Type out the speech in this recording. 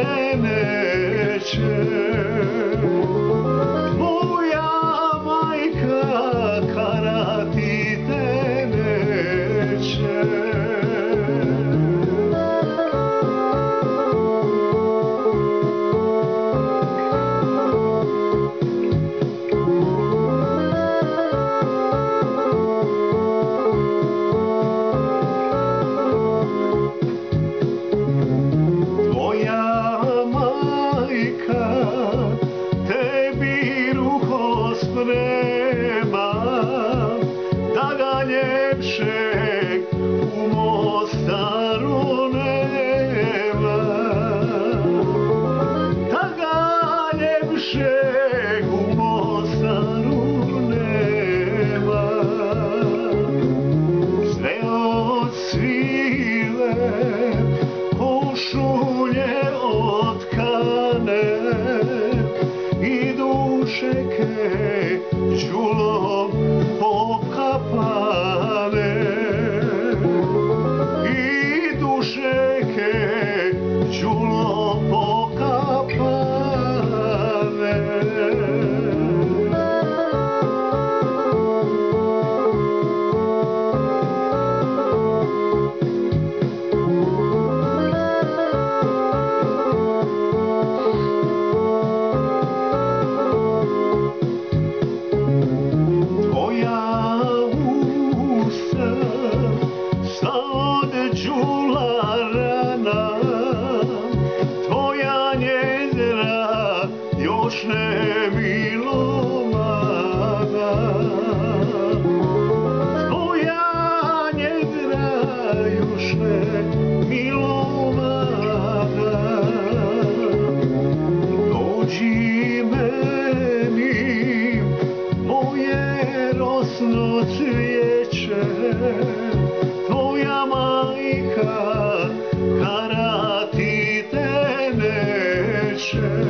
neće. Tvoja majka karati te neće. Da ga ljepšeg u Mostaru nema, da ga ljepšeg u Mostaru nema. Sve od svile košulje otkane i dušeke čulom pokapane, i dušeke čulom pokapane. Tvoja njedra još ne milovana, tvoja njedra još ne milovana. Dođi meni, moje rosno cvijeće, tvoja majka karati te neće.